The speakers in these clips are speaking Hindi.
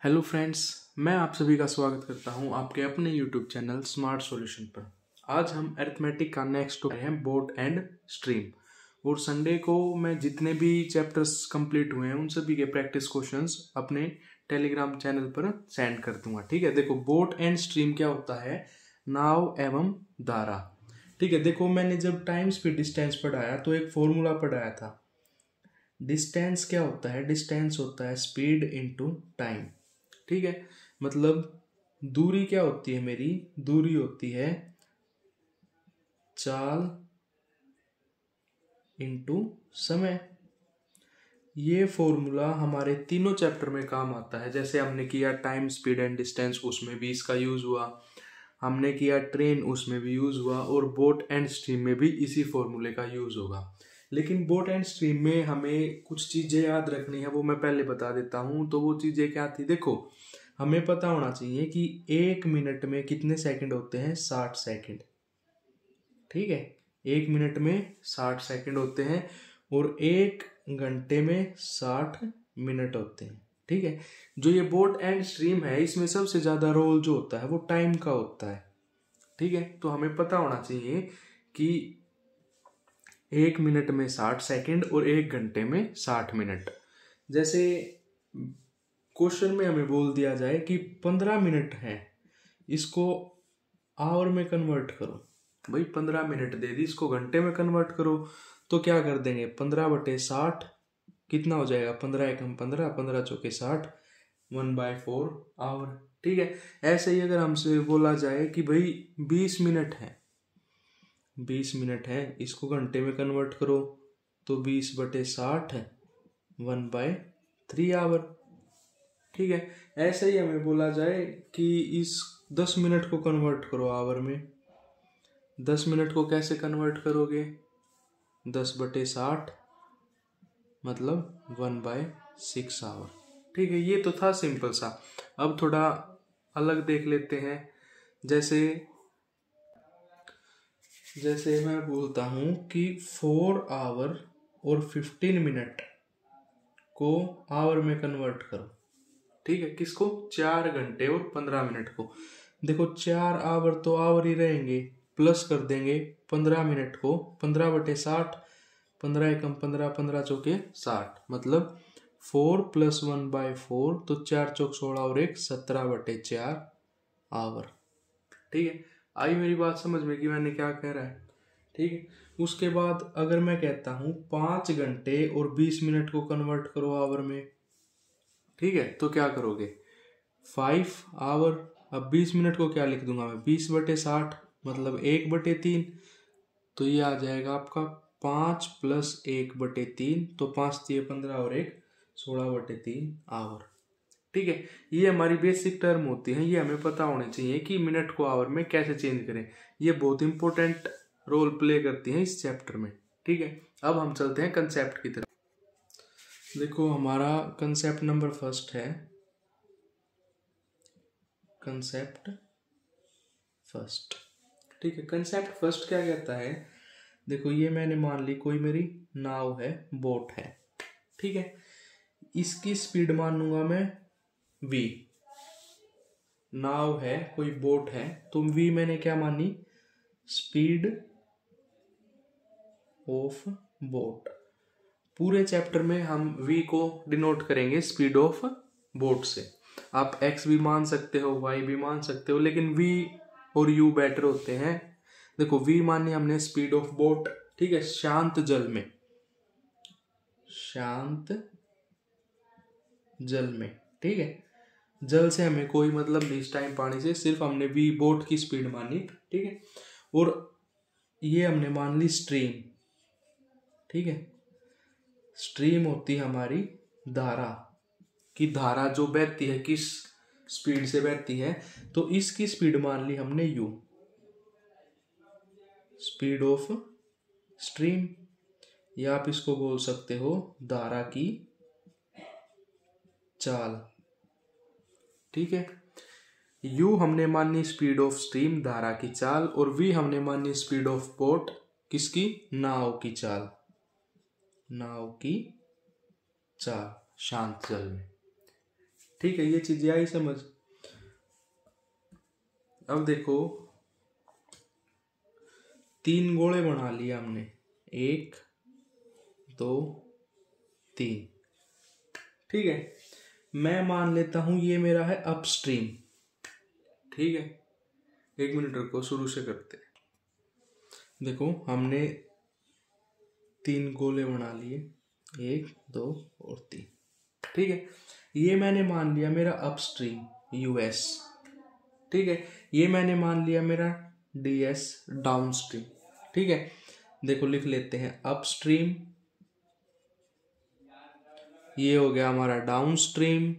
हेलो फ्रेंड्स, मैं आप सभी का स्वागत करता हूं आपके अपने यूट्यूब चैनल स्मार्ट सॉल्यूशन पर। आज हम अरिथमेटिक का नेक्स्ट टॉपिक है बोट एंड स्ट्रीम। और संडे को मैं जितने भी चैप्टर्स कंप्लीट हुए हैं उन सभी के प्रैक्टिस क्वेश्चंस अपने टेलीग्राम चैनल पर सेंड कर दूंगा। ठीक है, देखो बोट एंड स्ट्रीम क्या होता है, नाव एवं धारा। ठीक है, देखो मैंने जब टाइम स्पीड डिस्टेंस पढ़ाया तो एक फॉर्मूला पढ़ाया था। डिस्टेंस क्या होता है, डिस्टेंस होता है स्पीड इनटू टाइम। ठीक है, मतलब दूरी क्या होती है, मेरी दूरी होती है चाल इनटू समय। ये फॉर्मूला हमारे तीनों चैप्टर में काम आता है। जैसे हमने किया टाइम स्पीड एंड डिस्टेंस, उसमें भी इसका यूज हुआ। हमने किया ट्रेन, उसमें भी यूज हुआ। और बोट एंड स्ट्रीम में भी इसी फॉर्मूले का यूज होगा। लेकिन बोट एंड स्ट्रीम में हमें कुछ चीजें याद रखनी है, वो मैं पहले बता देता हूं। तो वो चीजें क्या थी, देखो हमें पता होना चाहिए कि 1 मिनट में कितने सेकंड होते हैं, 60 सेकंड। ठीक है, 1 मिनट में 60 सेकंड होते हैं और 1 घंटे में 60 मिनट होते हैं। ठीक है, जो ये बोट एंड स्ट्रीम है इसमें सबसे ज्यादा रोल जो होता है वो टाइम का होता है। ठीक है, तो हमें पता होना चाहिए कि 1 मिनट में 60 सेकंड और 1 घंटे में 60 मिनट। जैसे क्वेश्चन में हमें बोल दिया जाए कि 15 मिनट है, इसको आवर में कन्वर्ट करो। भाई 15 मिनट दे दी, इसको घंटे में कन्वर्ट करो। तो क्या कर देंगे, 15/60 कितना हो जाएगा, 15 एकम 15, 15 चौके 60, 1/4 आवर। ठीक है, ऐसे ही अगर हमसे बोला जाए कि भाई 20 मिनट है, 20 मिनट है, इसको घंटे में कन्वर्ट करो तो 20/60 है, 1/3 आवर। ठीक है, ऐसे ही हमें बोला जाए कि इस 10 मिनट को कन्वर्ट करो आवर में। 10 मिनट को कैसे कन्वर्ट करोगे, 10/60 मतलब 1/6 आवर। ठीक है, ये तो था सिंपल सा। अब थोड़ा अलग देख लेते हैं। जैसे मैं बोलता हूं कि 4 आवर और 15 मिनट को आवर में कन्वर्ट करो। ठीक है, किसको, 4 घंटे और 15 मिनट को। देखो 4 आवर तो आवर ही रहेंगे, प्लस कर देंगे 15 मिनट को, 15/60, 15 एकम 15, 15 चौके 60, मतलब 4 + 1/4, तो 4 चौक 16 और 1 17/4 आवर। ठीक है, आई मेरी बात समझ में कि मैंने क्या कह रहा है। ठीक है, उसके बाद अगर मैं कहता हूं 5 घंटे और 20 मिनट को कन्वर्ट करो आवर में। ठीक है, तो क्या करोगे, 5 आवर। अब 20 मिनट को क्या लिख दूंगा मैं, 20/60 मतलब 1/3। तो ये आ जाएगा आपका 5 + 1/3, तो 5 × 15 और 1 16/3 आवर। ठीक है, ये हमारी बेसिक टर्म होती है, ये हमें पता होनी चाहिए कि मिनट को आवर में कैसे चेंज करें। ये बहुत इंपॉर्टेंट रोल प्ले करती है इस चैप्टर में। ठीक है, अब हम चलते हैं कंसेप्ट की तरफ। देखो हमारा कंसेप्ट नंबर फर्स्ट है, कंसेप्ट फर्स्ट। ठीक है, कंसेप्ट फर्स्ट क्या कहता है, देखो ये मैंने मान ली कोई मेरी नाव है, बोट है। ठीक है, इसकी स्पीड मान लूंगा मैं v। नाव है, कोई बोट है, तो v मैंने क्या मानी, स्पीड ऑफ बोट। पूरे चैप्टर में हम v को डिनोट करेंगे स्पीड ऑफ बोट से। आप x भी मान सकते हो, y भी मान सकते हो, लेकिन v और u बेटर होते हैं। देखो v मानी हमने स्पीड ऑफ बोट। ठीक है, शांत जल में, शांत जल में। ठीक है, जल से हमें कोई मतलब नहीं इस टाइम, पानी से, सिर्फ हमने v बोट की स्पीड मानी। ठीक है, और ये हमने मान ली स्ट्रीम। ठीक है, स्ट्रीम होती है हमारी धारा, की धारा जो बहती है किस स्पीड से बहती है। तो इसकी स्पीड मान ली हमने u, स्पीड ऑफ स्ट्रीम, या आप इसको बोल सकते हो धारा की चाल। ठीक है, u हमने मानी स्पीड ऑफ स्ट्रीम, धारा की चाल, और v हमने मानी स्पीड ऑफ बोट, किसकी, नाव की चाल, नाव की चाल शांत जल में। ठीक है, ये चीजें आई समझ। अब देखो 3 गोले बना लिए हमने, 1 2 3। ठीक है, मैं मान लेता हूं ये मेरा है अपस्ट्रीम। ठीक है, 1 मिनट रुको, शुरू से करते हैं। देखो हमने 3 गोले बना लिए, 1 2 और 3। ठीक है, ये मैंने मान लिया मेरा अपस्ट्रीम यूएस। ठीक है, ये मैंने मान लिया मेरा डीएस डाउनस्ट्रीम। ठीक है, देखो लिख लेते हैं अपस्ट्रीम, ये हो गया हमारा डाउनस्ट्रीम।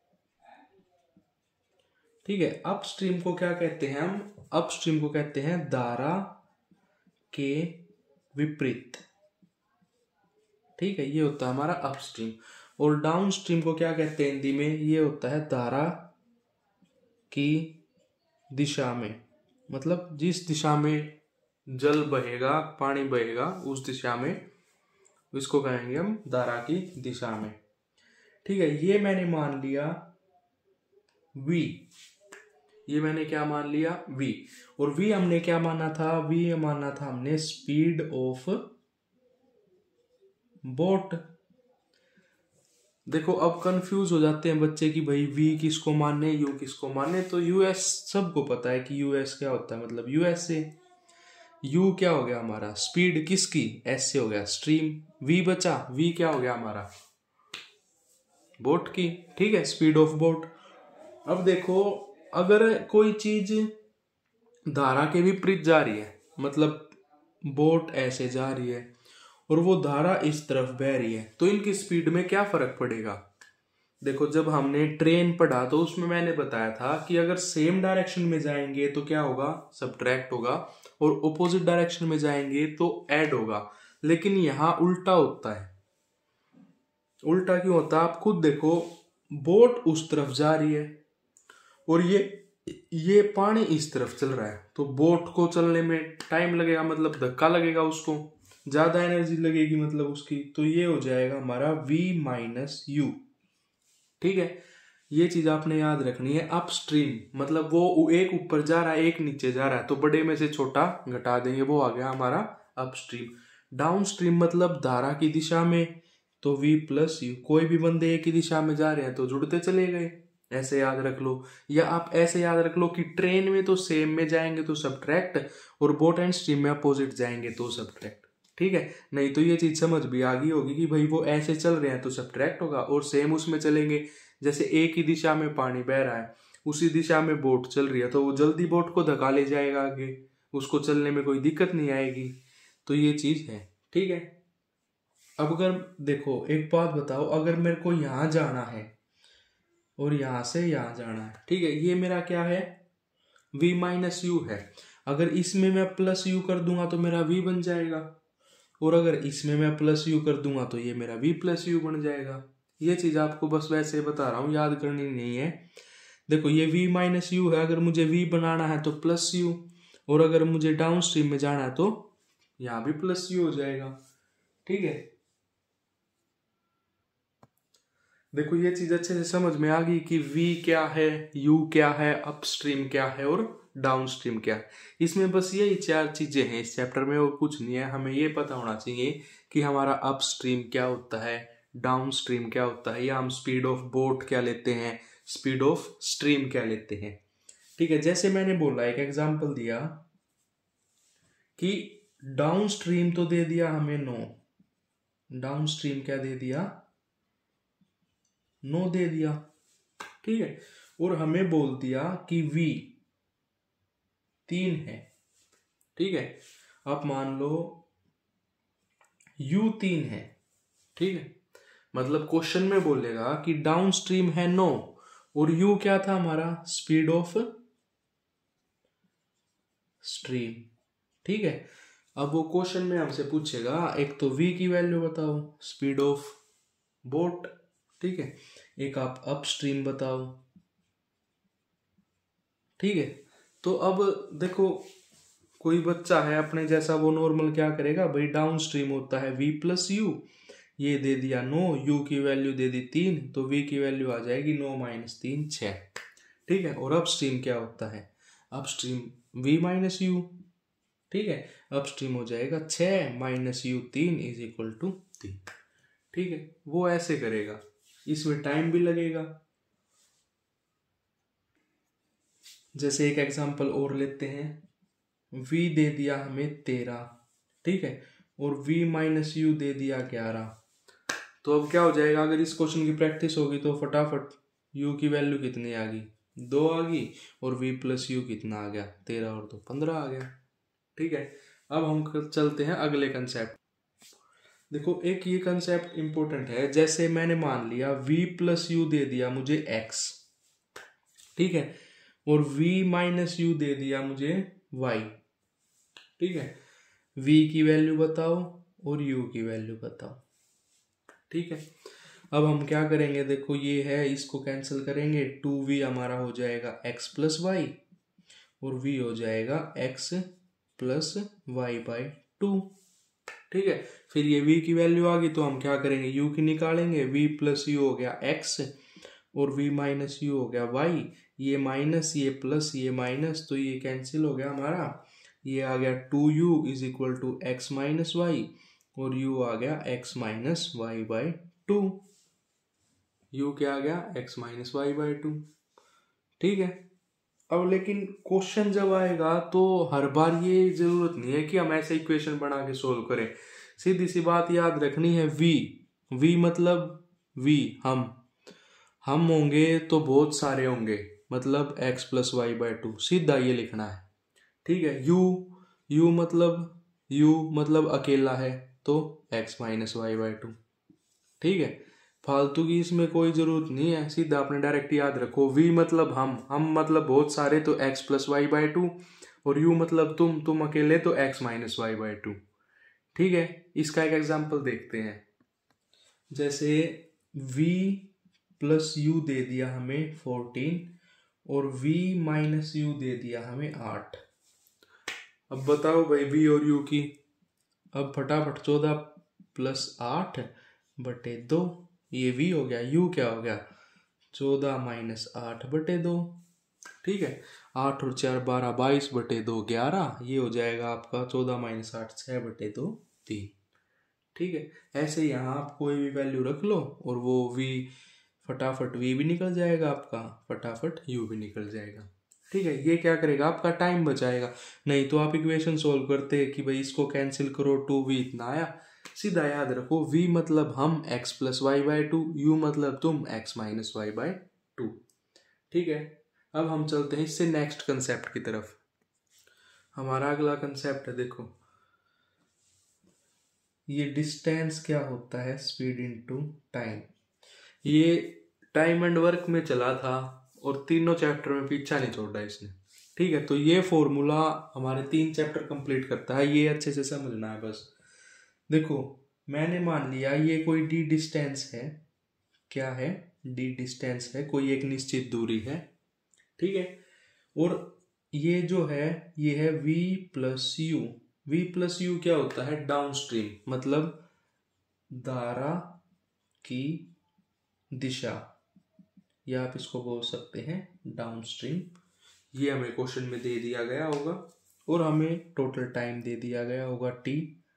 ठीक है, अपस्ट्रीम को क्या कहते हैं हम? अपस्ट्रीम को कहते हैं धारा के विपरीत। ठीक है, ये होता है हमारा अपस्ट्रीम। और डाउनस्ट्रीम को क्या कहते हैं हिंदी में? ये होता है धारा की दिशा में, मतलब जिस दिशा में जल बहेगा, पानी बहेगा, उस दिशा में, इसको कहेंगे हम धारा की दिशा में। ठीक है, ये मैंने मान लिया v, ये मैंने क्या मान लिया? v। और v हमने क्या माना था? v माना था हमने स्पीड ऑफ बोट। देखो अब कंफ्यूज हो जाते हैं बच्चे कि भाई v किसको माने, u किसको माने। तो यूएस सबको पता है कि यूएस क्या होता है, मतलब यूएसए। u क्या हो गया हमारा? स्पीड किसकी? s से हो गया स्ट्रीम। v बचा, v क्या हो गया हमारा? बोट की। ठीक है, स्पीड ऑफ बोट। अब देखो अगर कोई चीज धारा के विपरीत जा रही है, मतलब बोट ऐसे जा रही है और वो धारा इस तरफ बह रही है, तो इनकी स्पीड में क्या फर्क पड़ेगा? देखो जब हमने ट्रेन पढ़ा तो उसमें मैंने बताया था कि अगर सेम डायरेक्शन में जाएंगे तो क्या होगा? सब्ट्रैक्ट होगा, और ऑपोजिट डायरेक्शन में जाएंगे तो ऐड होगा। लेकिन यहां उल्टा होता है। उल्टा क्यों होता है? आप खुद देखो, बोट उस तरफ जा रही है और ये पानी इस तरफ चल रहा है, तो बोट को चलने में टाइम लगेगा, मतलब धक्का लगेगा, उसको ज्यादा एनर्जी लगेगी मतलब उसकी। तो ये हो जाएगा हमारा v माइनस यू। ठीक है, ये चीज आपने याद रखनी है। अपस्ट्रीम मतलब वो एक ऊपर जा रहा है, एक नीचे जा रहा है, तो बड़े में से छोटा घटा देंगे, वो आ गया हमारा अपस्ट्रीम। डाउनस्ट्रीम मतलब धारा की दिशा में, तो v प्लस यू। कोई भी बंदे एक ही दिशा में जा रहे हैं तो जुड़ते चले गए, ऐसे याद रख लो। या आप ऐसे याद रख लो कि ट्रेन में तो सेम में जाएंगे तो सब्ट्रैक्ट, और बोट एंड स्ट्रीम में अपोजिट जाएंगे तो सब्ट्रैक्ट। ठीक है, नहीं तो ये चीज समझ भी आ गई होगी कि भाई वो ऐसे चल रहे हैं तो सब्ट्रैक्ट होगा, और सेम उसमें चलेंगे, जैसे एक ही दिशा में पानी बह रहा है, उसी दिशा में बोट चल रही है, तो वो जल्दी बोट को धक्का ले जाएगा आगे, उसको चलने में कोई दिक्कत नहीं आएगी। तो ये चीज है। ठीक है, अब अगर देखो एक बात बताओ, अगर मेरे को यहां जाना है और यहां से यहां जाना है, ठीक है, ये मेरा क्या है? v माइनस यू है। अगर इसमें मैं प्लस यू कर दूंगा तो मेरा v बन जाएगा, और अगर इसमें मैं प्लस यू कर दूंगा तो ये मेरा v प्लस यू बन जाएगा। ये चीज आपको बस वैसे बता रहा हूं, याद करनी नहीं है। देखो ये v माइनस यू है, अगर मुझे v बनाना है तो प्लस यू, और अगर मुझे डाउन स्ट्रीम में जाना है तो यहाँ भी प्लस यू हो जाएगा। ठीक है, देखो ये चीज अच्छे से समझ में आ गई कि v क्या है, u क्या है, अपस्ट्रीम क्या है और डाउनस्ट्रीम क्या है। इसमें बस यही 4 चीजें हैं इस चैप्टर में, और कुछ नहीं है। हमें ये पता होना चाहिए कि हमारा अपस्ट्रीम क्या होता है, डाउनस्ट्रीम क्या होता है, या हम स्पीड ऑफ बोट क्या लेते हैं, स्पीड ऑफ स्ट्रीम क्या लेते हैं। ठीक है, जैसे मैंने बोला, एक एग्जांपल दिया कि डाउनस्ट्रीम तो दे दिया हमें 9, डाउनस्ट्रीम क्या दे दिया? 9 दे दिया। ठीक है, और हमें बोल दिया कि v 3 है। ठीक है, आप मान लो u 3 है। ठीक है, मतलब क्वेश्चन में बोलेगा कि डाउन स्ट्रीम है 9 और u क्या था हमारा? Speed of stream. ठीक है, अब वो क्वेश्चन में हमसे पूछेगा एक तो v की वैल्यू बताओ, स्पीड ऑफ बोट, ठीक है, एक आप अपस्ट्रीम बताओ। ठीक है, तो अब देखो कोई बच्चा है अपने जैसा, वो नॉर्मल क्या करेगा भाई? डाउन स्ट्रीम होता है v प्लस यू, ये दे दिया 9, u की वैल्यू दे दी 3, तो v की वैल्यू आ जाएगी 9 माइनस 3 6। ठीक है, और अपस्ट्रीम क्या होता है, अपस्ट्रीम v माइनस u। ठीक है, अपस्ट्रीम हो जाएगा 6 minus u 3 is equal to 3। ठीक है, वो ऐसे करेगा, इसमें टाइम भी लगेगा। जैसे एक एग्जांपल और लेते हैं, v दे दिया हमें 13, ठीक है, और v माइनस यू दे दिया 11। तो अब क्या हो जाएगा, अगर इस क्वेश्चन की प्रैक्टिस होगी तो फटाफट u की वैल्यू कितनी आ गई, 2 आ गई, और v प्लस यू कितना आ गया, 13 और 2 15 आ गया। ठीक है, अब हम चलते हैं अगले कंसेप्ट। देखो एक ये कंसेप्ट इंपॉर्टेंट है, जैसे मैंने मान लिया v प्लस यू दे दिया मुझे x, ठीक है, और v माइनस यू दे दिया मुझे y। ठीक है, v की वैल्यू बताओ और u की वैल्यू बताओ। ठीक है, अब हम क्या करेंगे, देखो ये है, इसको कैंसिल करेंगे, 2v हमारा हो जाएगा x प्लस वाई, और v हो जाएगा x प्लस वाई बाई 2। ठीक है, फिर ये v की वैल्यू आ गई तो हम क्या करेंगे, u की निकालेंगे, v प्लस यू हो गया x, और v माइनस यू हो गया y, ये माइनस ये प्लस ये माइनस, तो ये कैंसिल हो गया हमारा, ये आ गया 2u is equal to x minus y, और u आ गया x minus y by 2। u क्या आ गया, x माइनस वाई बाई 2। ठीक है, अब लेकिन क्वेश्चन जब आएगा तो हर बार ये जरूरत नहीं है कि हम ऐसे इक्वेशन बना के सोल्व करें। सीधी सी बात याद रखनी है, v मतलब v हम होंगे तो बहुत सारे होंगे, मतलब x प्लस वाई बाई 2, सीधा ये लिखना है। ठीक है, u मतलब अकेला है तो x माइनस वाई बाई 2। ठीक है, फालतू की इसमें कोई जरूरत नहीं है, सीधा आपने डायरेक्ट याद रखो, v मतलब हम मतलब बहुत सारे तो x प्लस वाई बाई 2, और u मतलब तुम अकेले तो x माइनस वाई बाई 2। ठीक है, इसका एक एग्जांपल देखते हैं, जैसे v प्लस यू दे दिया हमें 14, और v माइनस यू दे दिया हमें 8। अब बताओ भाई v और u की, अब फटाफट 14 प्लस 8 बटे 2, ये v हो गया, u क्या हो गया, 14 माइनस 8 बटे 2। ठीक है, 8 और 4 12, 22 बटे 2 11, ये हो जाएगा आपका 14 माइनस 8 6 बटे 2 3। ठीक है, ऐसे यहाँ आप कोई भी वैल्यू रख लो और वो v फटाफट v भी निकल जाएगा आपका, फटाफट u भी निकल जाएगा। ठीक है, ये क्या करेगा, आपका टाइम बचाएगा। नहीं तो आप इक्वेशन सोल्व करते कि भाई इसको कैंसिल करो, 2v इतना आया, सीधा याद रखो v मतलब हम x plus y by 2, u मतलब तुम x माइनस वाई बाई 2। ठीक है, अब हम चलते हैं इससे नेक्स्ट कंसेप्ट की तरफ। हमारा अगला कंसेप्ट है, देखो ये डिस्टेंस क्या होता है, स्पीड इनटू टाइम। ये टाइम एंड वर्क में चला था और तीनों चैप्टर में पीछा नहीं छोड़ा इसने। ठीक है, तो ये फॉर्मूला हमारे 3 चैप्टर कंप्लीट करता है, ये अच्छे से समझना है बस। देखो मैंने मान लिया ये कोई डी डिस्टेंस है, क्या है, डी डिस्टेंस है, कोई एक निश्चित दूरी है। ठीक है, और ये जो है ये है v plus u. v plus u क्या होता है, डाउन स्ट्रीम, मतलब धारा की दिशा, या आप इसको बोल सकते हैं डाउन स्ट्रीम। ये हमें क्वेश्चन में दे दिया गया होगा, और हमें टोटल टाइम दे दिया गया होगा t,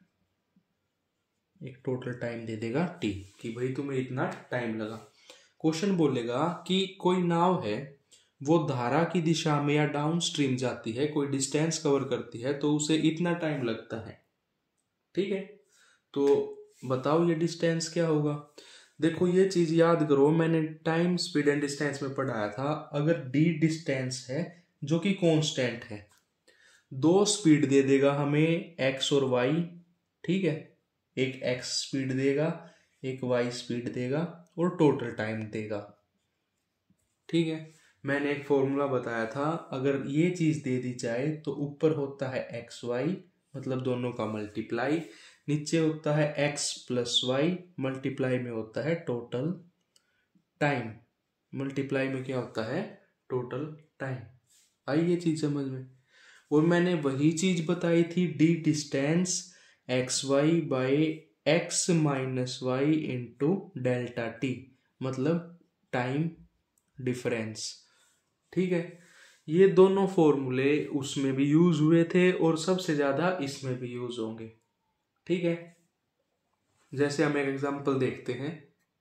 एक टोटल टाइम दे देगा t कि भाई तुम्हें इतना टाइम लगा। क्वेश्चन बोलेगा कि कोई नाव है, वो धारा की दिशा में या डाउन स्ट्रीम जाती है, कोई डिस्टेंस कवर करती है, तो उसे इतना टाइम लगता है। ठीक है, तो बताओ ये डिस्टेंस क्या होगा। देखो ये चीज याद करो, मैंने टाइम स्पीड एंड डिस्टेंस में पढ़ाया था, अगर डी डिस्टेंस है जो कि कांस्टेंट है, 2 स्पीड दे देगा हमें x और y। ठीक है, एक x स्पीड देगा, एक y स्पीड देगा, और टोटल टाइम देगा। ठीक है, मैंने एक फॉर्मूला बताया था, अगर ये चीज दे दी जाए तो ऊपर होता है एक्स वाई, मतलब दोनों का मल्टीप्लाई, नीचे होता है एक्स प्लस वाई, मल्टीप्लाई में होता है टोटल टाइम, मल्टीप्लाई में क्या होता है, टोटल टाइम। आई ये चीज समझ में। और मैंने वही चीज बताई थी, d distance x y by x minus y into delta t, मतलब टाइम डिफरेंस। ठीक है, ये दोनों फॉर्मूले उसमें भी यूज हुए थे और सबसे ज्यादा इसमें भी यूज होंगे। ठीक है, जैसे हम एक एग्जांपल देखते हैं।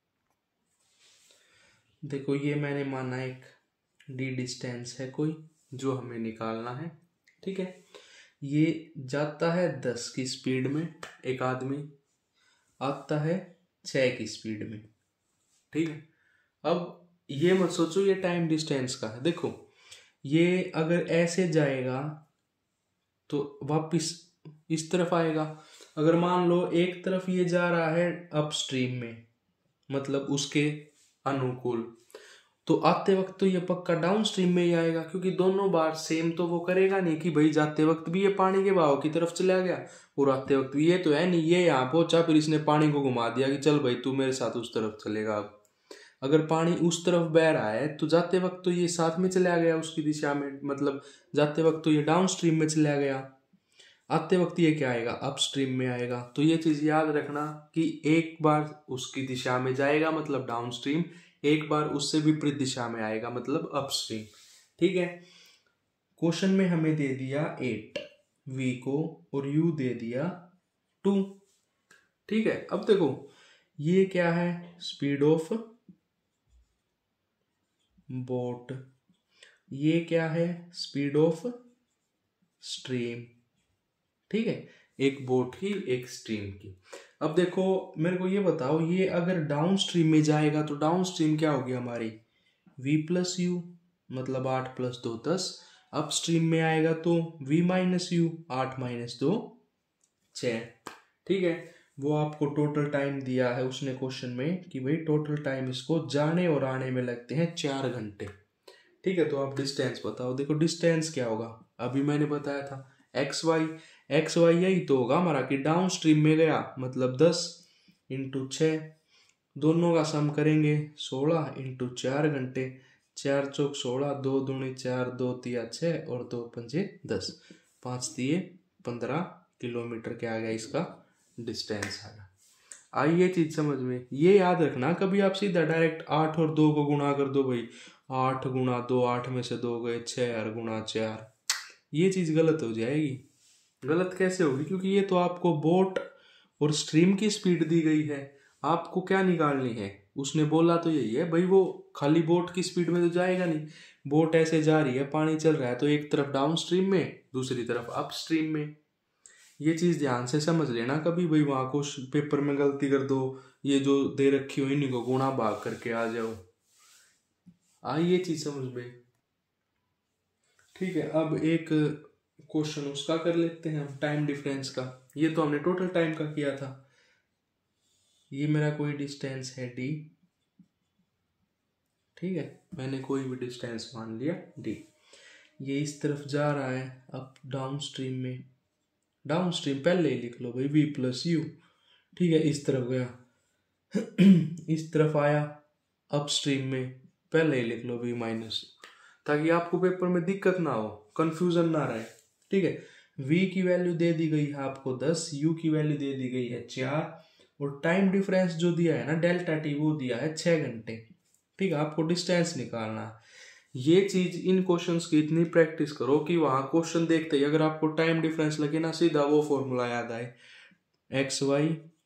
देखो ये मैंने माना एक डी डिस्टेंस है कोई जो हमें निकालना है। ठीक है, ये जाता है 10 की स्पीड में एक आदमी, आता है 6 की स्पीड में। ठीक है, अब ये मत सोचो ये टाइम डिस्टेंस का है। देखो ये अगर ऐसे जाएगा तो वापिस इस तरफ आएगा। अगर मान लो एक तरफ ये जा रहा है अपस्ट्रीम में, मतलब उसके अनुकूल, तो आते वक्त तो ये पक्का डाउन स्ट्रीम में ही आएगा, क्योंकि दोनों बार सेम तो वो करेगा नहीं कि भाई जाते वक्त भी ये पानी के बहाव की तरफ चला गया और आते वक्त भी। ये तो है नहीं, ये यहाँ पहुंचा फिर इसने पानी को घुमा दिया कि चल भाई तू मेरे साथ उस तरफ चलेगा। अब अगर पानी उस तरफ बह रहा है तो जाते वक्त तो ये साथ में चला गया उसकी दिशा में, मतलब जाते वक्त तो ये डाउन स्ट्रीम में चला गया, आते वक्त ये क्या आएगा अप स्ट्रीम में आएगा। तो ये चीज याद रखना कि एक बार उसकी दिशा में जाएगा मतलब डाउन स्ट्रीम, एक बार उससे विपरीत दिशा में आएगा मतलब अप स्ट्रीम। ठीक है, क्वेश्चन में हमें दे दिया 8 v को और u दे दिया 2। ठीक है, अब देखो ये क्या है, स्पीड ऑफ बोट, ये क्या है, स्पीड ऑफ स्ट्रीम। ठीक है, एक बोट की एक स्ट्रीम की। अब देखो मेरे को ये बताओ, ये अगर डाउन स्ट्रीम में जाएगा तो डाउन स्ट्रीम क्या होगी हमारी, v प्लस यू, मतलब 8 प्लस 2 10। अप स्ट्रीम में आएगा तो v माइनस यू, 8 माइनस 2 6। ठीक है, वो आपको टोटल टाइम दिया है उसने क्वेश्चन में कि भाई टोटल टाइम इसको जाने और आने में लगते हैं 4 घंटे। ठीक है, तो आप डिस्टेंस बताओ। देखो डिस्टेंस क्या होगा, अभी मैंने बताया था एक्स वाई यही तो होगा हमारा कि डाउन स्ट्रीम में गया मतलब 10 इंटू 6, दोनों का सम करेंगे 16 इंटू 4 घंटे, 4 चौक 16, 2 दूनी 4, 2 तिया 6 और 2 पंजे 10, 5 दिए 15 किलोमीटर के आ गया इसका डिस्टेंस आएगा। आई ये चीज समझ में, ये याद रखना कभी आप सीधा डायरेक्ट 8 और 2 को गुणा कर दो भाई, 8 गुणा 2, 8 में से 2 गए 6 और गुणा 4, ये चीज गलत हो जाएगी। गलत कैसे होगी, क्योंकि ये तो आपको बोट और स्ट्रीम की स्पीड दी गई है, आपको क्या निकालनी है, उसने बोला तो यही है भाई वो खाली बोट की स्पीड में तो जाएगा नहीं, बोट ऐसे जा रही है पानी चल रहा है तो एक तरफ डाउन स्ट्रीम में दूसरी तरफ अप स्ट्रीम में। ये चीज ध्यान से समझ लेना, कभी भाई वहां को पेपर में गलती कर दो, ये जो दे रखी हो इन्हीं को गुणा भाग करके आ जाओ, ये चीज समझ में। ठीक है, अब एक क्वेश्चन उसका कर लेते हैं हम, टाइम डिफरेंस का। ये तो हमने टोटल टाइम का किया था। ये मेरा कोई डिस्टेंस है d, ठीक है, मैंने कोई भी डिस्टेंस मान लिया d, ये इस तरफ जा रहा है अप डाउन स्ट्रीम में, डाउन स्ट्रीम पहले ही लिख लो भाई v प्लस यू। ठीक है, इस तरफ गया इस तरफ आया अप स्ट्रीम में, पहले ही लिख लो v माइनस, ताकि आपको पेपर में दिक्कत ना हो, कंफ्यूजन ना रहे। ठीक है, v की वैल्यू दे दी गई है आपको 10, u की वैल्यू दे दी गई है 4 और टाइम डिफरेंस जो दिया है ना डेल्टा टी वो दिया है 6 घंटे। ठीक है, आपको डिस्टेंस निकालना है। ये चीज इन क्वेश्चंस की इतनी प्रैक्टिस करो कि वहां क्वेश्चन देखते ही अगर आपको टाइम डिफरेंस लगे ना सीधा वो फॉर्मूला याद आए, x y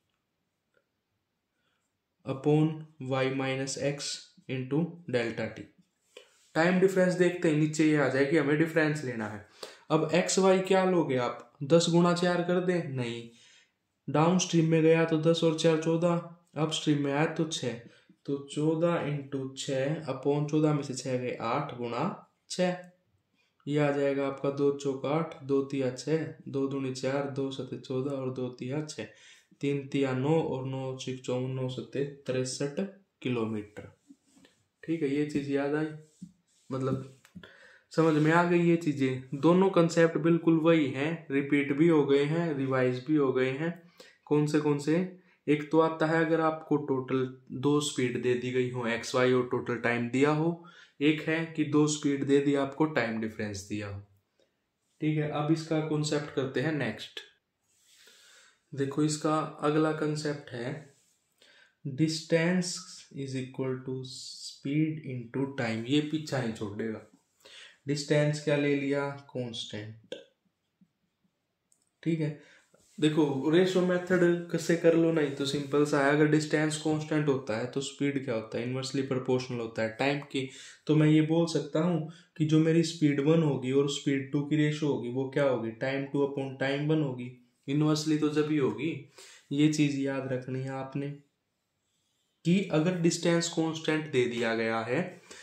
upon y minus x into delta t. Time difference देखते ही नीचे ये आ जाए कि हमें डिफरेंस लेना है। अब एक्स वाई क्या लोगे आप, 10 गुणा 4 कर दें, नहीं, डाउन स्ट्रीम में गया तो 10 और 4 14, अप स्ट्रीम में आया तो 6, तो 14 इंटू 6 अपॉन 14 में से 6 गए 8 गुणा 6, ये आ जाएगा आपका 2 चौक 8, 2 तिया 6, 2 दूनी 4, 2 सत्ते 14 और 2 तिया 6, 3 तिया 9 और 9 6 54, 9 सत्ते 63 किलोमीटर। ठीक है, ये चीज याद आई, मतलब समझ में आ गई ये चीजें। दोनों कंसेप्ट बिल्कुल वही हैं, रिपीट भी हो गए हैं, रिवाइज भी हो गए हैं। कौन से, एक तो आता है अगर आपको टोटल 2 स्पीड दे दी गई हो एक्स वाई और टोटल टाइम दिया हो, एक है कि 2 स्पीड दे दी आपको टाइम डिफरेंस दिया हो। ठीक है, अब इसका कॉन्सेप्ट करते हैं नेक्स्ट। देखो इसका अगला कंसेप्ट है distance is equal to speed into time. ये पीछा नहीं छोड़ेगा। डिस्टेंस क्या ले लिया, कांस्टेंट। ठीक है, देखो रेशो मेथड से कर लो, नहीं तो सिंपल सा है। अगर डिस्टेंस कांस्टेंट होता है तो स्पीड क्या होता है, इनवर्सली प्रोपोर्शनल होता है टाइम की। तो मैं ये बोल सकता हूँ कि जो मेरी स्पीड 1 होगी और स्पीड 2 की रेशो होगी वो क्या होगी, टाइम 2 अपॉन टाइम 1 होगी। इनवर्सली तो जब ही होगी। ये चीज याद रखनी है आपने कि अगर डिस्टेंस कांस्टेंट दे दिया गया है,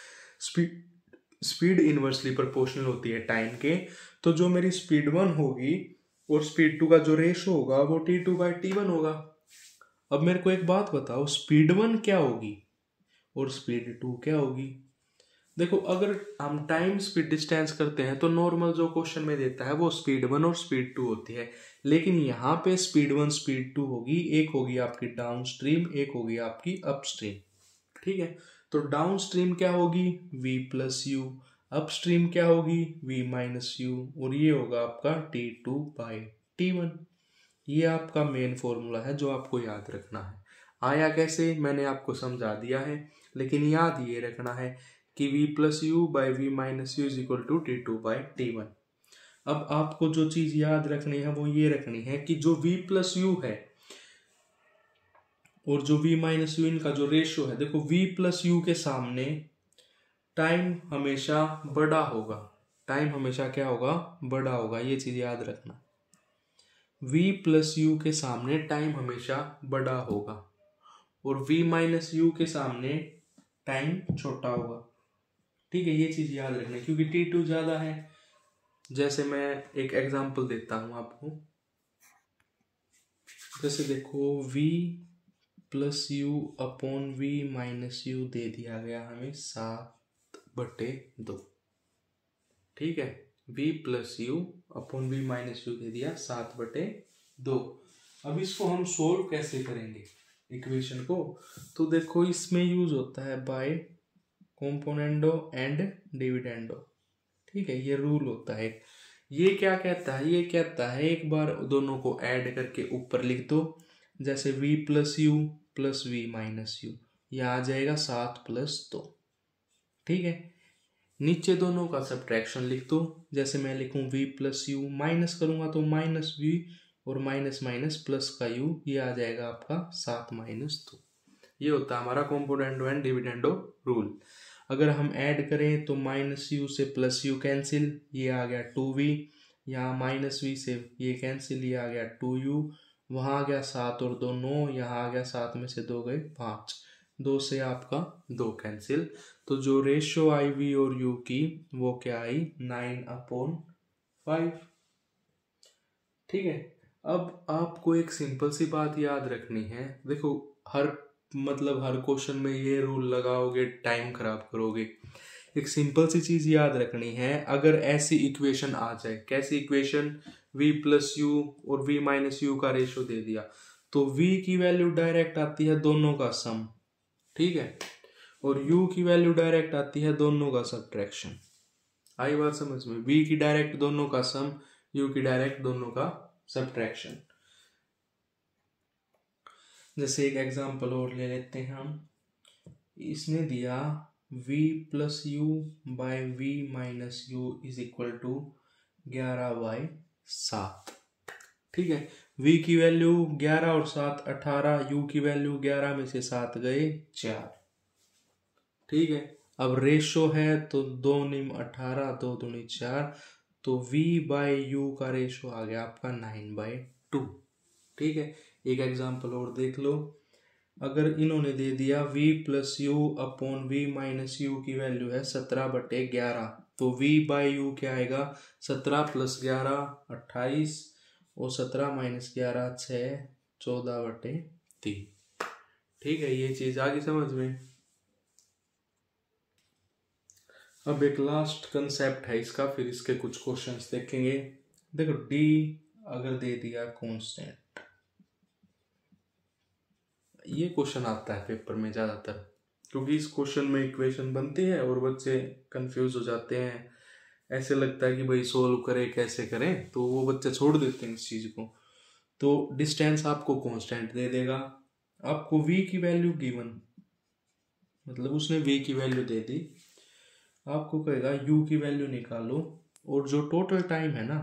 स्पीड इनवर्सली प्रोपोर्शनल होती है टाइम के, तो जो मेरी स्पीड 1 होगी और स्पीड 2 का जो रेशो होगा वो T2/T1 होगा। अब मेरे को एक बात बताओ, स्पीड 1 क्या होगी और स्पीड 2 क्या होगी। देखो अगर हम टाइम स्पीड डिस्टेंस करते हैं तो नॉर्मल जो क्वेश्चन में देता है वो स्पीड 1 और स्पीड 2 होती है, लेकिन यहाँ पे स्पीड 1 स्पीड 2 होगी। एक होगी आपकी डाउन स्ट्रीम, एक होगी आपकी अप स्ट्रीम। ठीक है, तो डाउन स्ट्रीम क्या होगी, v plus u. Upstream क्या होगी, v माइनस यू। और ये होगा आपका T2/T1। ये आपका मेन फॉर्मूला है जो आपको याद रखना है। आया कैसे मैंने आपको समझा दिया है, लेकिन याद ये रखना है कि v plus u by v minus u is equal to T2/T1। अब आपको जो चीज याद रखनी है वो ये रखनी है कि जो v प्लस यू है और जो v माइनस यू इनका जो रेशियो है, देखो v प्लस यू के सामने टाइम हमेशा बड़ा होगा। टाइम हमेशा क्या होगा, बड़ा होगा। ये चीज याद रखना, v प्लस यू के सामने टाइम हमेशा बड़ा होगा और v माइनस यू के सामने टाइम छोटा होगा। ठीक है, ये चीज याद रखना क्योंकि T2 ज्यादा है। जैसे मैं एक एग्जांपल देता हूं आपको, जैसे देखो v plus u upon v minus u दे दिया गया हमें 7/2। ठीक है, v plus u upon v minus u दे दिया 7/2। अब इसको हम सोल्व कैसे करेंगे इक्वेशन को, तो देखो इसमें यूज होता है बाय कॉम्पोनेंडो एंड डिविडेंडो। ठीक है, ये रूल होता है। ये क्या कहता है, ये कहता है एक बार दोनों को ऐड करके ऊपर लिख दो। जैसे v plus u plus v minus u, यह आ जाएगा 7+2। ठीक है, नीचे दोनों का सब्ट्रैक्शन लिख दो। जैसे मैं लिखूं v प्लस यू, माइनस करूंगा तो माइनस v और माइनस माइनस प्लस का u, ये आ जाएगा आपका 7-2। ये होता है हमारा कॉम्पोनेंडो एंड डिविडेंडो रूल। अगर हम ऐड करें तो माइनस यू से प्लस यू कैंसिल, ये आ गया 2v। यहाँ माइनस v से ये कैंसिल, ये आ गया 2u। वहाँ आ गया 7 और 2 9, यहाँ आ गया 7 में से 2 गए 5, 2 से आपका 2 कैंसिल। तो जो रेशियो आई v और u की वो क्या आई, 9/5। ठीक है, अब आपको एक सिंपल सी बात याद रखनी है। देखो हर क्वेश्चन में ये रूल लगाओगे टाइम खराब करोगे। एक सिंपल सी चीज याद रखनी है, अगर ऐसी इक्वेशन आ जाए, कैसी इक्वेशन, v प्लस यू और v माइनस यू का रेशियो दे दिया, तो v की वैल्यू डायरेक्ट आती है दोनों का सम। ठीक है, और u की वैल्यू डायरेक्ट आती है दोनों का सब्ट्रैक्शन। आई बात समझ में, v की डायरेक्ट दोनों का सम, u की डायरेक्ट दोनों का सब्ट्रैक्शन। जैसे एक एग्जांपल और ले लेते हैं हम। इसने दिया v plus u by v minus u is equal to 11/7। ठीक है, v की वैल्यू 11 और 7 18, u की वैल्यू 11 में से 7 गए 4। ठीक है, अब रेशो है तो 2 9 18, 2 दूनी 4, तो v बाय यू का रेशो आ गया आपका 9/2। ठीक है, एक एग्जांपल और देख लो। अगर इन्होंने दे दिया v plus u upon v minus u की वैल्यू है 17/11, तो v बाय यू क्या आएगा, 17 + 11 28 और 17 - 11 6, 14/3। ठीक है, ये चीज आ गई समझ में। अब एक लास्ट कंसेप्ट है इसका, फिर इसके कुछ क्वेश्चंस देखेंगे। देखो d अगर दे दिया कांस्टेंट, ये क्वेश्चन आता है पेपर में ज्यादातर, क्योंकि इस क्वेश्चन में इक्वेशन बनती है और बच्चे कंफ्यूज हो जाते हैं। ऐसे लगता है कि भाई सोल्व करें कैसे करें, तो वो बच्चे छोड़ देते हैं इस चीज को। तो डिस्टेंस आपको कांस्टेंट दे देगा, आपको v की वैल्यू गिवन, मतलब उसने v की वैल्यू दे दी, आपको कहेगा u की वैल्यू निकालो, और जो टोटल टाइम है ना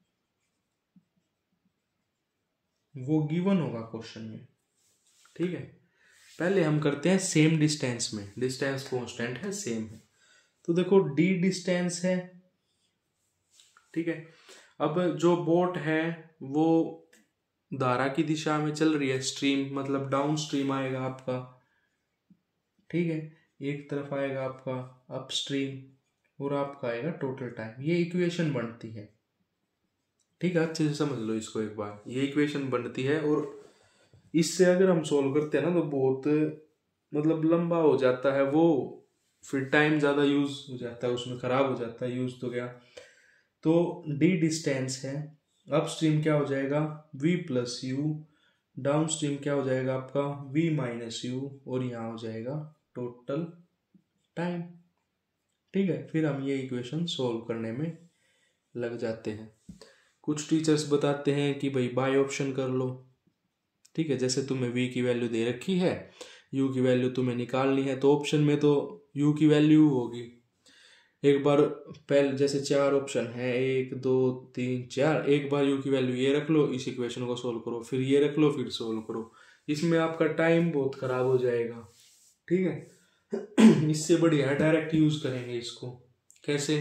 वो गिवन होगा क्वेश्चन में। ठीक है, पहले हम करते हैं सेम डिस्टेंस में, डिस्टेंस कांस्टेंट है, सेम है, तो देखो d डिस्टेंस है। ठीक है, अब जो बोट है वो धारा की दिशा में चल रही है, स्ट्रीम मतलब डाउन स्ट्रीम आएगा आपका। ठीक है, एक तरफ आएगा आपका अप स्ट्रीम और आपका आएगा टोटल टाइम, ये इक्वेशन बनती है। ठीक है, अच्छे से समझ लो इसको एक बार, ये इक्वेशन बनती है, और इससे अगर हम सोल्व करते हैं ना तो बहुत मतलब लंबा हो जाता है वो, फिर टाइम ज़्यादा यूज हो जाता है उसमें, खराब हो जाता है, यूज तो गया। तो d डिस्टेंस है, अप स्ट्रीम क्या हो जाएगा v plus u, downstream क्या हो जाएगा आपका v माइनस यू, और यहाँ हो जाएगा टोटल टाइम। ठीक है, फिर हम ये इक्वेशन सोल्व करने में लग जाते हैं। कुछ टीचर्स बताते हैं कि भाई बाय ऑप्शन कर लो। ठीक है, जैसे तुम्हें v की वैल्यू दे रखी है, u की वैल्यू तुम्हें निकालनी है, तो ऑप्शन में तो u की वैल्यू होगी। एक बार पहले जैसे 4 ऑप्शन है, 1 2 3 4, एक बार u की वैल्यू ये रख लो, इस इक्वेशन को सोल्व करो, फिर ये रख लो, फिर सोल्व करो, इसमें आपका टाइम बहुत खराब हो जाएगा। ठीक है, इससे बढ़िया डायरेक्ट यूज करेंगे इसको। कैसे,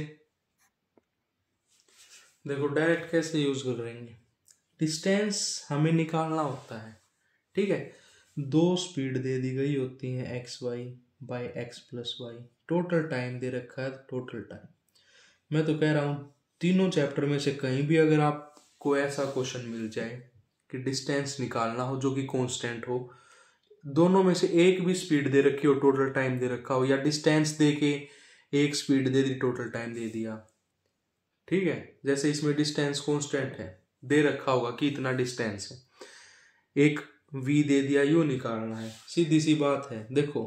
देखो डायरेक्ट कैसे यूज करेंगे, डिस्टेंस हमें निकालना होता है। ठीक है, 2 स्पीड दे दी गई होती है x y by x plus y, total time दे रखा है, टोटल टाइम। मैं तो कह रहा हूँ तीनों चैप्टर में से कहीं भी अगर आपको ऐसा क्वेश्चन मिल जाए कि डिस्टेंस निकालना हो जो कि कांस्टेंट हो, दोनों में से एक भी स्पीड दे रखी हो, टोटल टाइम दे रखा हो, या डिस्टेंस दे के एक स्पीड दे दी, टोटल टाइम दे दिया। ठीक है, जैसे इसमें डिस्टेंस कांस्टेंट है, दे रखा होगा कि इतना डिस्टेंस है, एक v दे दिया, यू निकालना है, सीधी सी बात है। देखो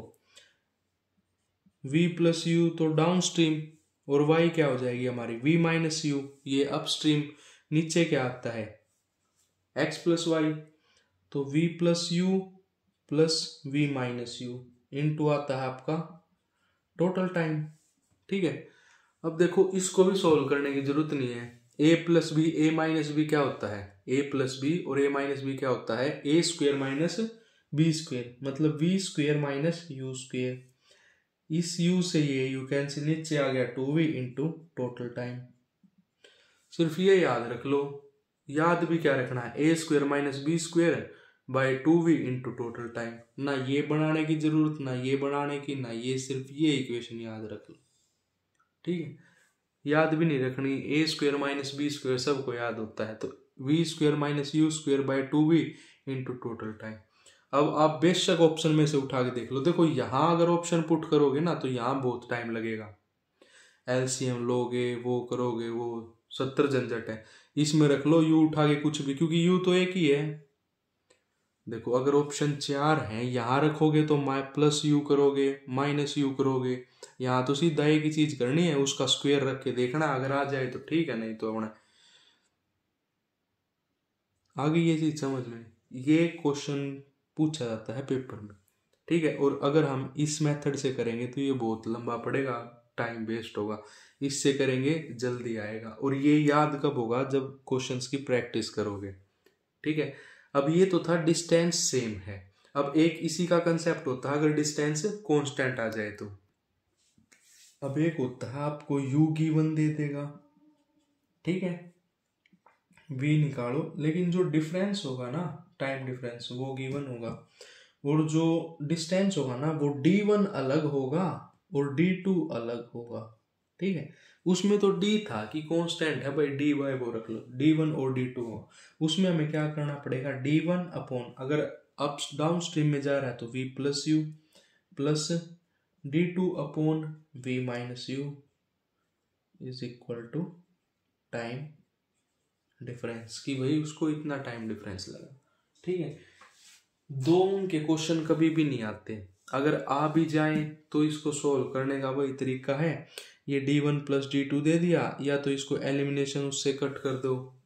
v प्लस यू तो डाउन स्ट्रीम, और y क्या हो जाएगी हमारी v माइनस यू, ये अप स्ट्रीम, नीचे क्या आता है x प्लस वाई, तो v plus u plus v minus u into आता है आपका टोटल टाइम। ठीक है, अब देखो इसको भी सॉल्व करने की जरूरत नहीं है, a plus b, a minus b क्या होता है a प्लस बी, और a माइनस बी क्या होता है a square minus b square, मतलब v square minus u square. इस u से ये u कैंसिल, नीचे आ गया 2v इंटू टोटल टाइम। सिर्फ ये याद रख लो, याद भी क्या रखना है, a square minus b square by 2v into total time, ना ये बनाने की जरूरत, ना ये बनाने की, ना ये, सिर्फ ये इक्वेशन याद रख लो। ठीक है, याद भी नहीं रखनी, a square minus b square सबको याद होता है, तो v square minus u square by 2v into total time. अब आप बेशक ऑप्शन में से उठा के देख लो, देखो यहाँ अगर ऑप्शन पुट करोगे ना तो यहाँ बहुत टाइम लगेगा, एलसीएम लोगे, वो करोगे, वो 70 झंझट है। इसमें रख लो यू उठा के कुछ भी, क्योंकि यू तो एक ही है। देखो अगर ऑप्शन 4 है, यहाँ रखोगे तो प्लस यू करोगे, माइनस यू करोगे, यहाँ तो सीधा एक ही चीज करनी है, उसका स्क्वायर रख के देखना, अगर आ जाए तो ठीक है, नहीं तो अपना आगे ये चीज समझ में, ये क्वेश्चन पूछा जाता है पेपर में। ठीक है, और अगर हम इस मेथड से करेंगे तो ये बहुत लंबा पड़ेगा, टाइम वेस्ट होगा, इससे करेंगे जल्दी आएगा, और ये याद कब होगा जब क्वेश्चंस की प्रैक्टिस करोगे। ठीक है, अब ये तो था डिस्टेंस सेम है, अब एक इसी का कंसेप्ट होता है अगर डिस्टेंस कांस्टेंट आ जाए तो। अब एक होता है आपको u गिवन दे देगा, ठीक है, v निकालो, लेकिन जो डिफरेंस होगा ना, टाइम डिफरेंस, वो गिवन होगा, और जो डिस्टेंस होगा ना वो d1 अलग होगा और d2 अलग होगा। ठीक है, उसमें तो d था कि कांस्टेंट है भाई, dy वो रख लो, d1 और d2 होगा, उसमें हमें क्या करना पड़ेगा, d1 अपॉन, अगर अप डाउन स्ट्रीम में जा रहा है तो v plus u plus d2 upon v minus u is equal to time difference, कि भाई उसको इतना टाइम डिफरेंस लगा। ठीक है, दो के क्वेश्चन कभी भी नहीं आते, अगर आ भी जाए तो इसको सोल्व करने का वही तरीका है, ये d1 प्लस d2 दे दिया, या तो इसको एलिमिनेशन उससे कट कर दो,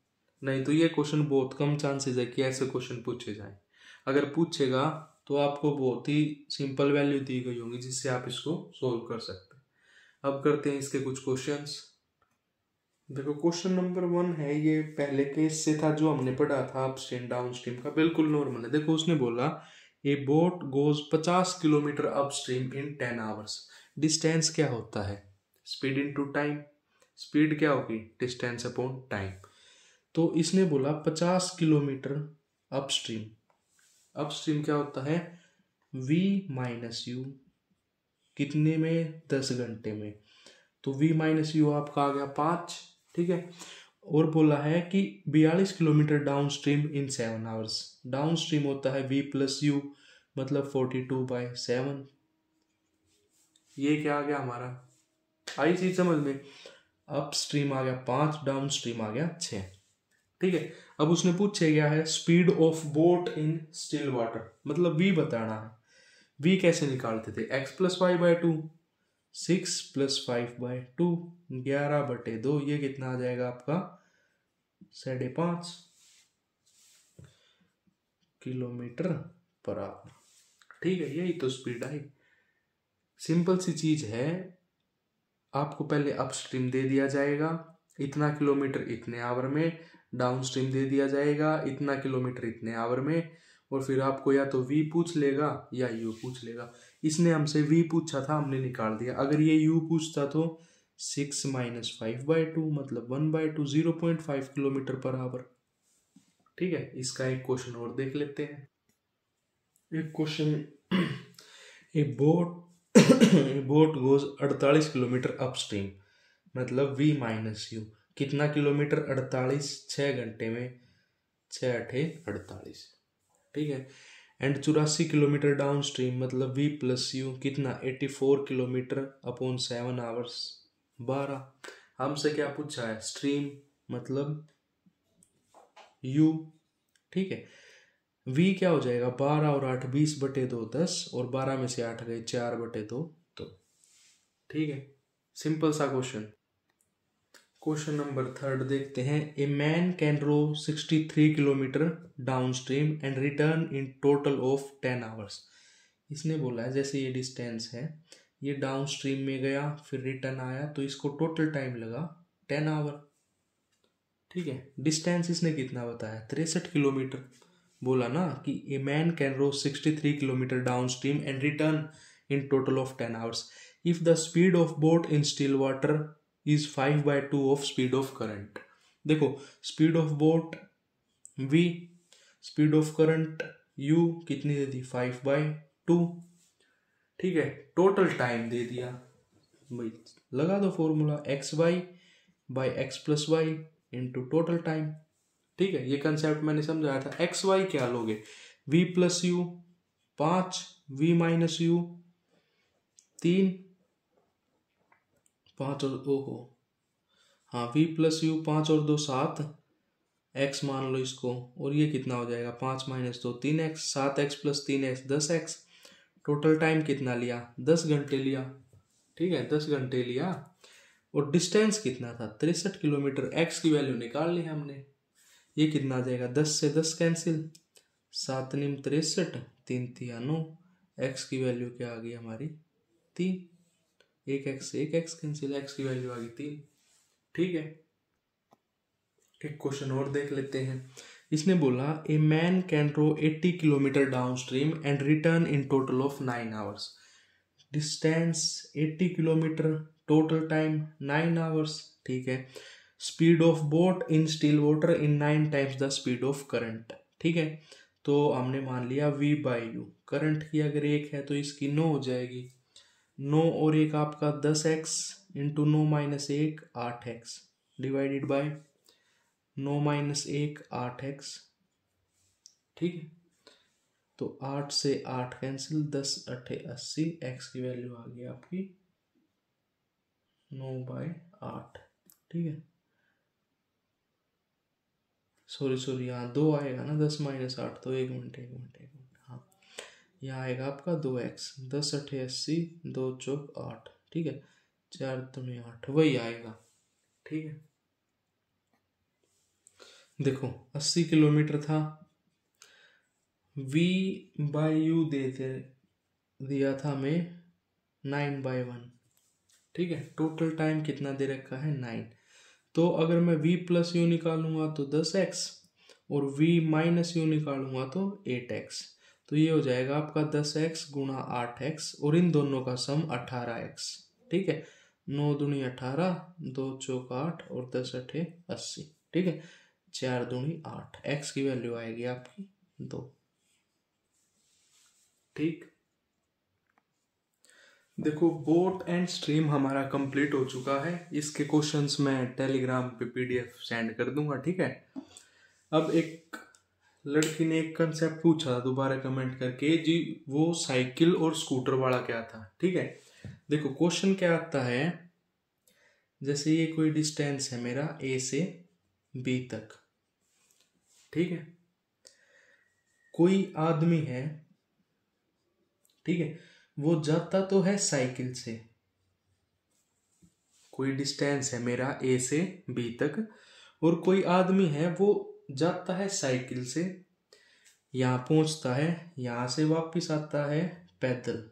नहीं तो ये क्वेश्चन बहुत कम चांसेस है कि ऐसे क्वेश्चन पूछे जाए। अगर पूछेगा तो आपको बहुत ही सिंपल वैल्यू दी गई होंगी जिससे आप इसको सोल्व कर सकते हैं। अब करते हैं इसके कुछ क्वेश्चंस। देखो क्वेश्चन नंबर 1 है, ये पहले केस से था जो हमने पढ़ा था अपस्ट्रीम डाउनस्ट्रीम का, बिल्कुल नॉर्मल है। देखो उसने बोला a boat goes 50 kilometre upstream in 10 hours. Distance क्या होता है? Speed into time. स्पीड क्या होगी? Distance upon time. तो इसने बोला 50 किलोमीटर अपस्ट्रीम। अपस्ट्रीम क्या होता है? v माइनस यू कितने में? 10 घंटे में। तो v माइनस यू आपका आ गया 5। ठीक है। और बोला है कि 42 kilometre downstream in 7 hours. Downstream होता है v प्लस यू, मतलब 42/7। ये क्या आ गया हमारा? आई चीज समझ में? अप स्ट्रीम आ गया 5, डाउन स्ट्रीम आ गया 6। ठीक है। अब उसने पूछे गया है speed of boat in still water, मतलब v बताना है। v कैसे निकालते थे? x+y/2, 6+5/2, 11/2। ये कितना आ जाएगा आपका? 5.5 किलोमीटर पर आवर। ठीक है, यही तो स्पीड आई। सिंपल सी चीज है। आपको पहले अपस्ट्रीम दे दिया जाएगा इतना किलोमीटर इतने आवर में, डाउन स्ट्रीम दे दिया जाएगा इतना किलोमीटर इतने आवर में, और फिर आपको या तो v पूछ लेगा या u पूछ लेगा। इसने हमसे v पूछा था, हमने निकाल दिया। अगर ये u पूछता तो 6 - 5/2 मतलब 1/2, 0.5 किलोमीटर पर आवर। ठीक है। इसका एक क्वेश्चन और देख लेते हैं। एक question a boat boat goes 48 kilometre upstream, मतलब v माइनस यू कितना किलोमीटर? 48, 6 घंटे में 6×8 = 48। ठीक है। एंड 84 किलोमीटर डाउन स्ट्रीम, मतलब v प्लस यू कितना? 84 किलोमीटर अपॉन 7 आवर्स 12। हमसे क्या पूछा है? स्ट्रीम मतलब u। ठीक है। v क्या हो जाएगा? 12 और 8 20/2 10, और 12 में से 8 गए 4/2 तो। ठीक है, सिंपल सा क्वेश्चन। क्वेश्चन नंबर 3 देखते हैं। A man can row 63 kilometre downstream and return in total of 10 hours. इसने बोला है जैसे ये डिस्टेंस है, ये डाउन स्ट्रीम में गया फिर रिटर्न आया, तो इसको टोटल टाइम लगा 10 आवर। ठीक है। डिस्टेंस इसने कितना बताया? 63 किलोमीटर। बोला ना कि a man can row 63 kilometre downstream and return in total of 10 hours if the speed of boat in still water is 5/2 of speed of current. देखो speed of boat v, speed of current u कितनी दे दी? 5/2। ठीक है। टोटल टाइम दे दिया भाई, लगा दो formula xy/x+y into total time. ठीक है। ये कंसेप्ट मैंने समझाया था। एक्स वाई क्या लोगे? v plus u 5, v minus u 3, 5 और ओहो हाँ v प्लस यू 5 और 2 7, x मान लो इसको, और ये कितना हो जाएगा? 5 - 2 3x, 7x + 3x 10x। Total time कितना लिया? 10 घंटे लिया। ठीक है, 10 घंटे लिया। और डिस्टेंस कितना था? 63 किलोमीटर। x की वैल्यू निकाल ली हमने। ये कितना आ जाएगा? 10 से 10 कैंसिल, 7 × 63, 3 × 9। x की वैल्यू क्या आ गई हमारी? 3। एक x से एक x कैंसिल, x की वैल्यू आ गई 3। ठीक है। एक क्वेश्चन और देख लेते हैं। इसने बोला a man can row 80 kilometre downstream and return in total of 9 hours. Distance 80 kilometre, total time 9 hours. ठीक है। Speed of boat in still water in 9 times the speed of current. ठीक है। तो हमने मान लिया v/u। करंट की अगर 1 है तो इसकी 9 हो जाएगी। 9 और 1 आपका 10x into 9 - 1 8x divided by 9 - 1 8x। ठीक है। तो 8 से 8 कैंसिल, 10 × 8 = 80। x की वैल्यू आ गई आपकी 9/8। ठीक है। सॉरी यहाँ 2 आएगा ना, 10 - 8, तो 1 मिनट हाँ, यहाँ आएगा आपका 2x, 10 × 8 = 80, 2 × 4 = 8। ठीक है। 4 × 3 = 8 वही आएगा। ठीक है। देखो 80 किलोमीटर था, v बाई यू दिया था हमें 9/1। ठीक है, टोटल टाइम कितना दे रखा है 9। तो अगर मैं v प्लस यू निकालूंगा तो 10x और v माइनस यू निकालूंगा तो 8x। तो ये हो जाएगा आपका 10x गुणा 8x और इन दोनों का सम 18x। ठीक है, 9 दूनी 18, 2 चौक 8 और 10 अठे 80। ठीक है, 4 दूनी 8, x की वैल्यू आएगी आपकी 2। ठीक, देखो बोट एंड स्ट्रीम हमारा कंप्लीट हो चुका है। इसके क्वेश्चंस मैं टेलीग्राम पे पीडीएफ सेंड कर दूंगा। ठीक है, अब एक लड़की ने एक कंसेप्ट पूछा दोबारा कमेंट करके जी, वो साइकिल और स्कूटर वाला क्या था। ठीक है, देखो क्वेश्चन क्या आता है, जैसे ये कोई डिस्टेंस है मेरा ए से बी तक। ठीक है, कोई आदमी है, ठीक है, वो जाता तो है साइकिल से। कोई डिस्टेंस है मेरा ए से बी तक और कोई आदमी है वो जाता है साइकिल से, यहां पहुंचता है, यहां से वापिस आता है पैदल।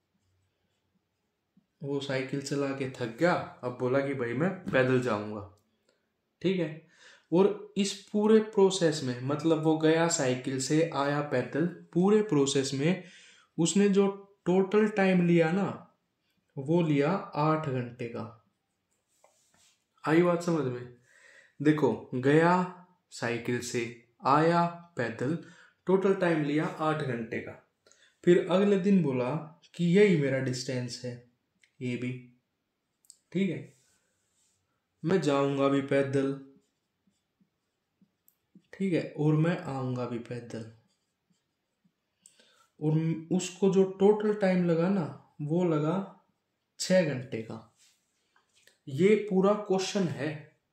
वो साइकिल चला के थक गया, अब बोला कि भाई मैं पैदल जाऊंगा। ठीक है, और इस पूरे प्रोसेस में, मतलब वो गया साइकिल से आया पैदल, पूरे प्रोसेस में उसने जो टोटल टाइम लिया ना, वो लिया 8 घंटे का। आई बात समझ में? देखो, गया साइकिल से, आया पैदल, टोटल टाइम लिया 8 घंटे का। फिर अगले दिन बोला कि यही मेरा डिस्टेंस है ये भी। ठीक है, मैं जाऊंगा भी पैदल, ठीक है, और मैं आऊंगा भी पैदल, और उसको जो टोटल टाइम लगा ना, वो लगा 6 घंटे का। ये पूरा क्वेश्चन है।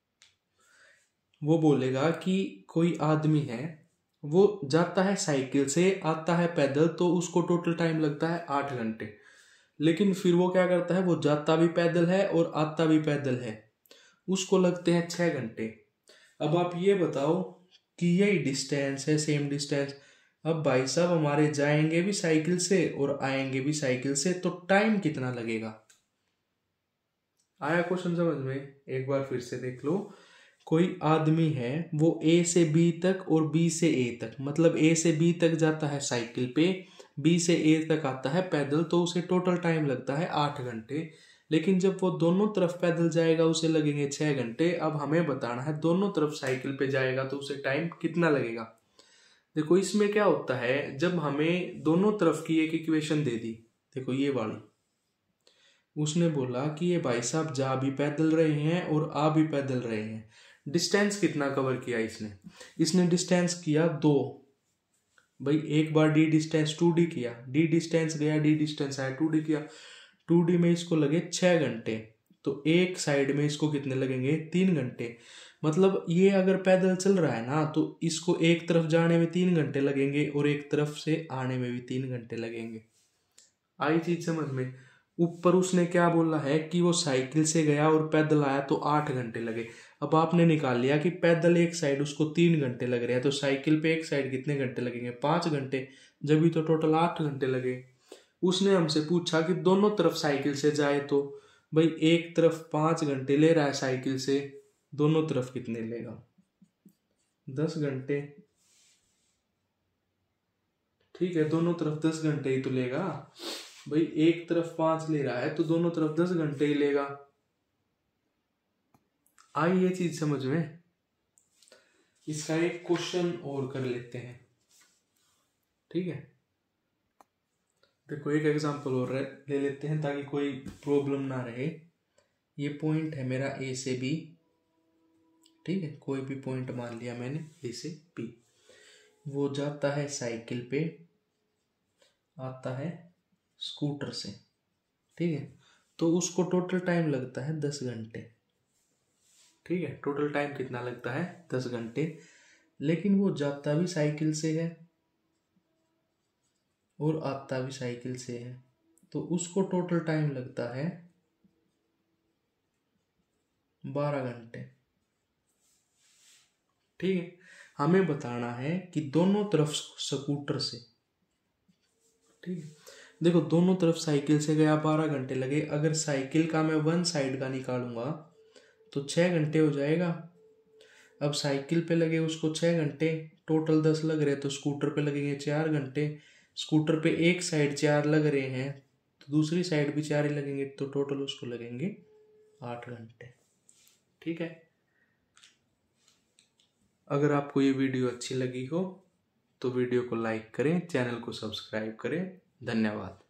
वो बोलेगा कि कोई आदमी है, वो जाता है साइकिल से, आता है पैदल, तो उसको टोटल टाइम लगता है 8 घंटे। लेकिन फिर वो क्या करता है, वो जाता भी पैदल है और आता भी पैदल है, उसको लगते हैं 6 घंटे। अब आप ये बताओ कि यही डिस्टेंस है, सेम डिस्टेंस। अब भाई साहब हमारे जाएंगे भी साइकिल से और आएंगे भी साइकिल से, तो टाइम कितना लगेगा? आया क्वेश्चन समझ में? एक बार फिर से देख लो। कोई आदमी है, वो ए से बी तक और बी से ए तक, मतलब ए से बी तक जाता है साइकिल पे, बी से ए तक आता है पैदल, तो उसे टोटल टाइम लगता है 8 घंटे। लेकिन जब वो दोनों तरफ पैदल जाएगा उसे लगेंगे 6 घंटे। अब हमें बताना है दोनों तरफ साइकिल पे जाएगा तो उसे टाइम कितना लगेगा। देखो इसमें क्या होता है, जब हमें दोनों तरफ की एक इक्वेशन दे दी, देखो ये वाली, उसने बोला कि ये भाई साहब जा भी पैदल रहे हैं और आ भी पैदल रहे हैं। डिस्टेंस कितना कवर किया इसने? इसने डिस्टेंस किया 2। भाई एक बार डी डिस्टेंस 2D किया, डी डिस्टेंस गया, डी डिस्टेंस आया, 2D किया, 2D में इसको लगे 6 घंटे। तो एक साइड में इसको कितने लगेंगे? 3 घंटे। मतलब ये अगर पैदल चल रहा है ना, तो इसको एक तरफ जाने में 3 घंटे लगेंगे और एक तरफ से आने में भी 3 घंटे लगेंगे। आई चीज समझ में? ऊपर उसने क्या बोला है कि वो साइकिल से गया और पैदल आया तो 8 घंटे लगे। अब आपने निकाल लिया कि पैदल एक साइड उसको 3 घंटे लग रहे हैं, तो साइकिल पे एक साइड कितने घंटे लगेंगे? 5 घंटे, जब भी तो टोटल 8 घंटे लगे। उसने हमसे पूछा कि दोनों तरफ साइकिल से जाए, तो भाई एक तरफ 5 घंटे ले रहा है साइकिल से, दोनों तरफ कितने लेगा? 10 घंटे। ठीक है, दोनों तरफ 10 घंटे ही तो लेगा। भाई एक तरफ 5 ले रहा है तो दोनों तरफ 10 घंटे ही लेगा। आई ये चीज समझ में? इसका एक क्वेश्चन और कर लेते हैं। ठीक है, देखो एक एग्जांपल और ले लेते हैं ताकि कोई प्रॉब्लम ना रहे। ये पॉइंट है मेरा ए से बी। ठीक है, कोई भी पॉइंट मान लिया मैंने ए से बी। वो जाता है साइकिल पे, आता है स्कूटर से। ठीक है, तो उसको टोटल टाइम लगता है 10 घंटे। ठीक है, टोटल टाइम कितना लगता है? 10 घंटे। लेकिन वो जाता भी साइकिल से है और आता भी साइकिल से है, तो उसको टोटल टाइम लगता है 12 घंटे। ठीक है, हमें बताना है कि दोनों तरफ स्कूटर से, ठीक है। देखो दोनों तरफ साइकिल से गया 12 घंटे लगे, अगर साइकिल का मैं वन साइड का निकालूंगा तो 6 घंटे हो जाएगा। अब साइकिल पे लगे उसको 6 घंटे, टोटल 10 लग रहे, तो स्कूटर पे लगेंगे 4 घंटे। स्कूटर पे एक साइड 4 लग रहे हैं तो दूसरी साइड भी 4 ही लगेंगे, तो टोटल उसको लगेंगे 8 घंटे। ठीक है। अगर आपको ये वीडियो अच्छी लगी हो तो वीडियो को लाइक करें, चैनल को सब्सक्राइब करें। धन्यवाद।